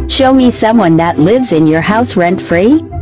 Show me someone that lives in your house rent-free.